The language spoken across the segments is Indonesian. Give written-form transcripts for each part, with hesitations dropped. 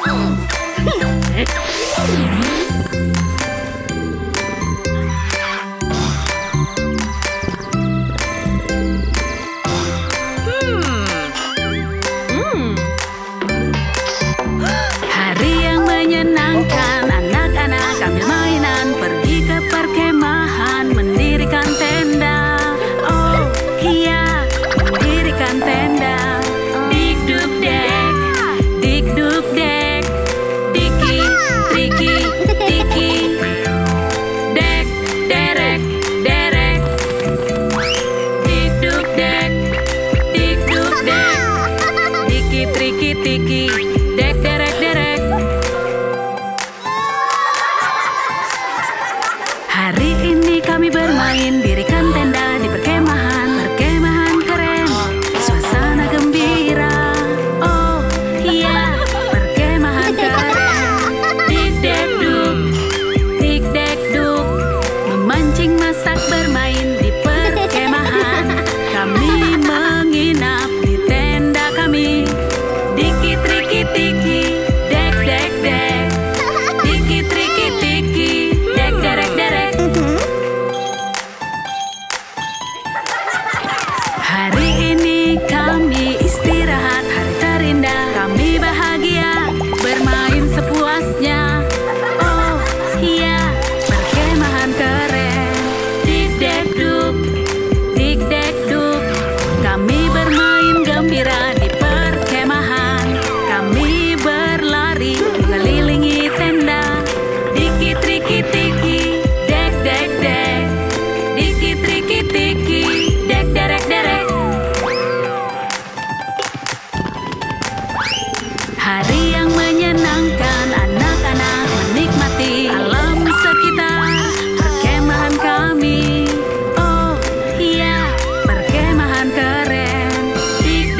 Hari yang menyenangkan, anak-anak ambil mainan, pergi ke perkemahan, mendirikan tenda. Oh iya, mendirikan tenda. Dik duk dek, dik duk dek, diki triki tiki, dek derek derek, dik duk dek, dik duk dek, diki triki tiki, dek derek derek. Hari ini kami bermain, dirikan tenda di perkemahan. Perkemahan keren, suasana gembira. Oh iya, perkemahan keren. Dik dek duk, memancing, masak, bermain di perkemahan. Kami menginap di tenda kami. Diki triki tiki, dek dek dek, diki triki tiki, dek derek derek. Hari ini kami istirahat, hari terindah. Kami bahagia, bermain sepuasnya. Oh iya, perkemahan keren. Dik dek duk, kami bermain gembira di perkemahan. Kami berlari mengelilingi tenda. Diki triki tiki, dek dek dek, diki triki tiki, dek derek derek. Hari yang menyenangkan, anak-anak menikmati alam sekitar. Perkemahan kami, oh iya, perkemahan keren. Dik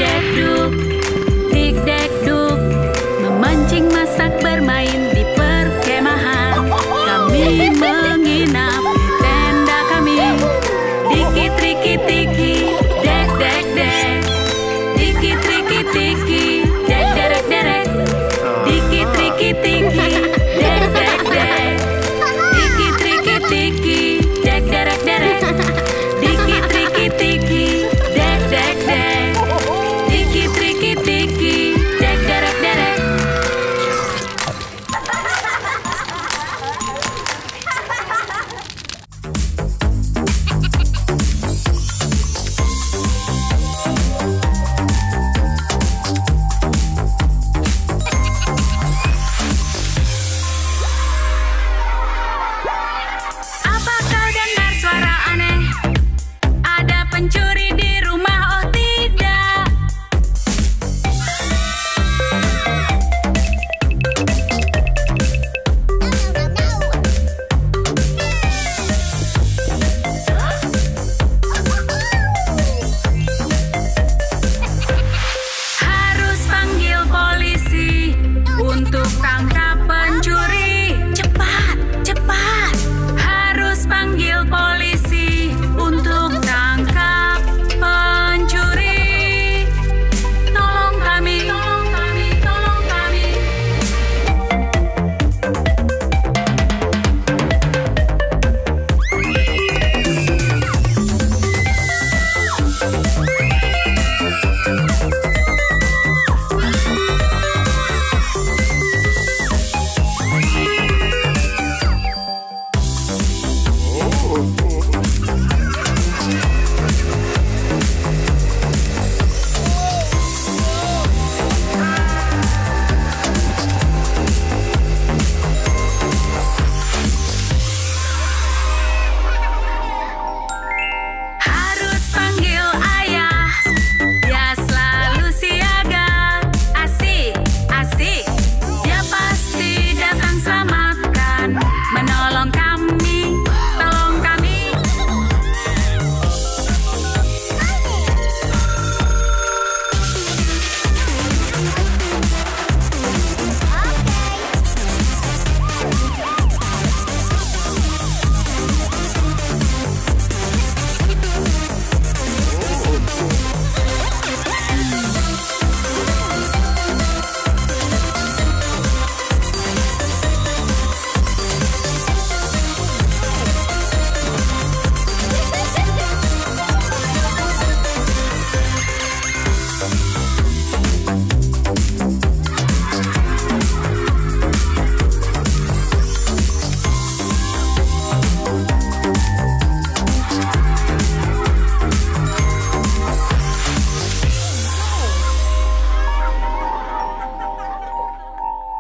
dek duk, memancing, masak, bermain di perkemahan. Kami menginap di tenda kami. Diki triki tiki, dek dek dek, diki triki tiki, dek derek derek.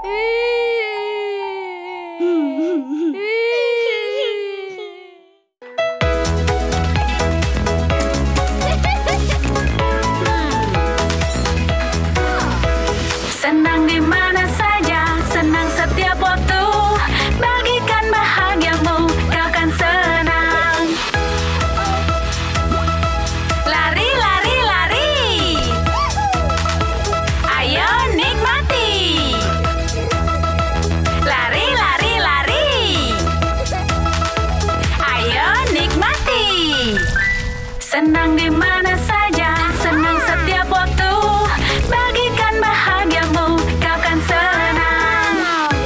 Senang di mana saja, senang setiap waktu. Bagikan bahagiamu, kau kan senang. Lari, lari, lari. Ayo nikmati. Lari, lari, lari. Ayo nikmati. Senang di mana saja, senang setiap waktu. Bagikan bahagiamu, kau kan senang.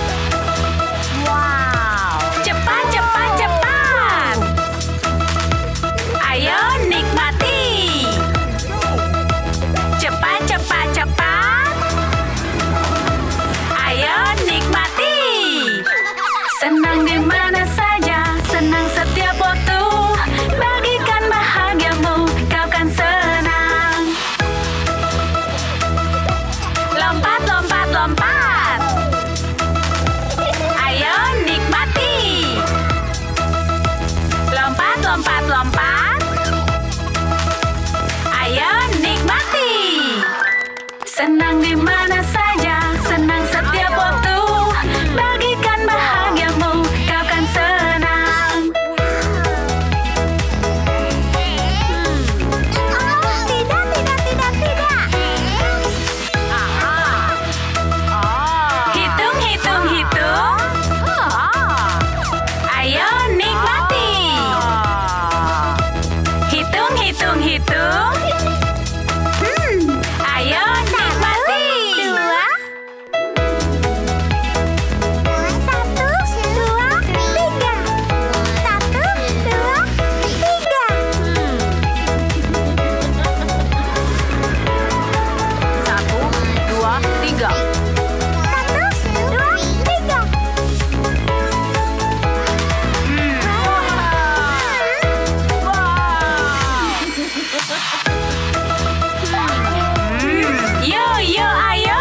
Wow. Cepat, cepat, cepat. Ayo nikmati. Cepat, cepat, cepat. Ayo nikmati. Senang di mana saja, senang setiap waktu. Bagikan bahagiamu, kau kan senang. Lompat, lompat, lompat. Ayo nikmati. Lompat, lompat, lompat. Ayo nikmati. Senang di mana saja, senang setiap waktu. Bagikan bahagiamu, kau kan senang. Tidak, tidak, tidak, tidak. Hitung, hitung, hitung. Ayo nikmati. Hitung, hitung, hitung. Ayo nikmati. Dua. Satu, dua, tiga. Satu, dua, tiga. Satu, dua, tiga. Satu, dua, tiga. Yo, yo, ayo.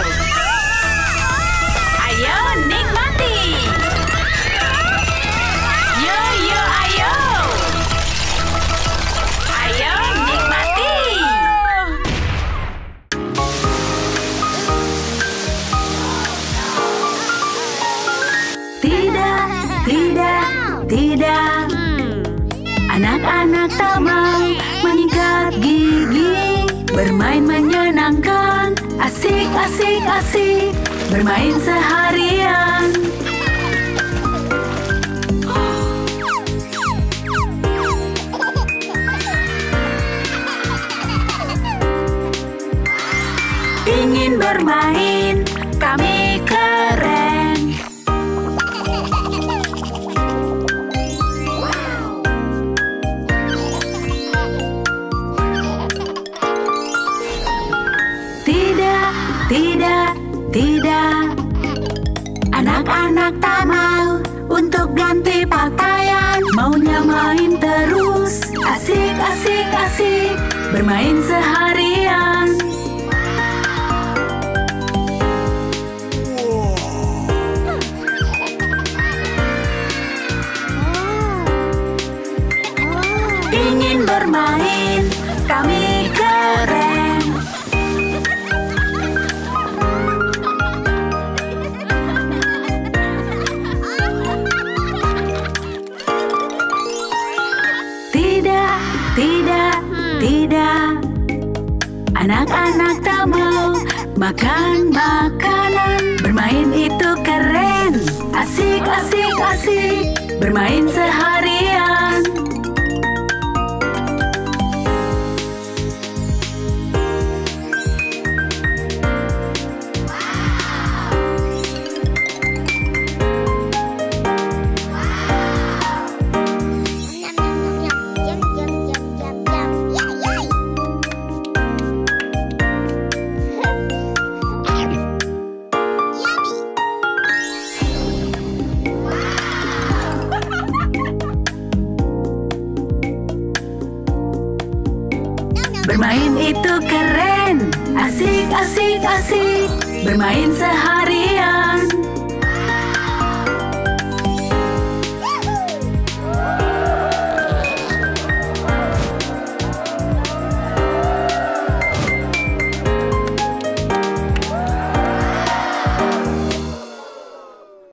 Ayo nikmati. Yo, yo, ayo. Ayo nikmati. Tidak, tidak, tidak. Anak-anak tak mau menyikat gigi. Bermain menyenangkan, asik, asik, asik. Bermain seharian. Ingin bermain, kami keren. Tidak, tidak, tidak. Anak-anak tak mau untuk ganti pakaian. Maunya main terus, asik, asik, asik. Bermain seharian. Ingin bermain, kami keren. Tidak, tidak, tidak. Anak-anak tak mau makan makanan. Bermain itu keren, asik, asik, asik. Bermain seharian. Bermain itu keren, asik, asik, asik. Bermain sehari